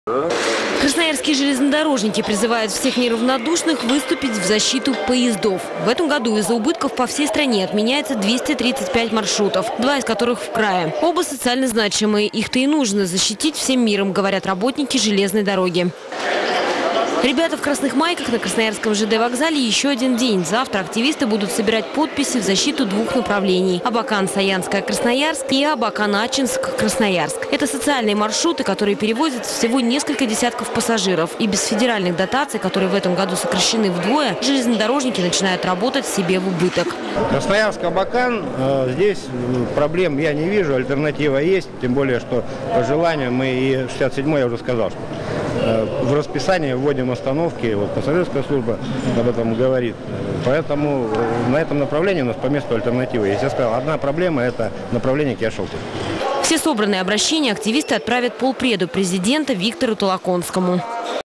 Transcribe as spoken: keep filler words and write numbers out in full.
Красноярские железнодорожники призывают всех неравнодушных выступить в защиту поездов. В этом году из-за убытков по всей стране отменяется двести тридцать пять маршрутов, два из которых в крае. Оба социально значимые. Их-то и нужно защитить всем миром, говорят работники железной дороги. Ребята в красных майках на Красноярском ЖД вокзале еще один день. Завтра активисты будут собирать подписи в защиту двух направлений – Абакан-Саянская-Красноярск и Абакан-Ачинск-Красноярск. Это социальные маршруты, которые перевозят всего несколько десятков пассажиров. И без федеральных дотаций, которые в этом году сокращены вдвое, железнодорожники начинают работать себе в убыток. Красноярск-Абакан, э, здесь проблем я не вижу, альтернатива есть. Тем более, что по желанию мы и шестьдесят седьмой я уже сказал, что в расписании вводим остановки, вот пассажирская служба об этом говорит. Поэтому на этом направлении у нас по месту альтернативы. Если я сказал, одна проблема – это направление Киа-Шелтин. Все собранные обращения активисты отправят полпреду президента Виктору Толоконскому.